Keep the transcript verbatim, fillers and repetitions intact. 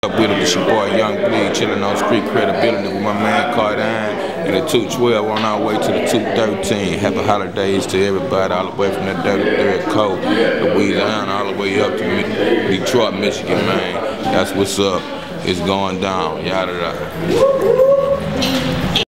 With it, it's your boy Young Bleed, chilling on street credibility with my man Cardine and the two twelve on our way to the two thirteen. Happy holidays to everybody, all the way from the dirty third coast, Louisiana, all the way up to Detroit, Michigan, man. That's what's up. It's going down. Yada yada.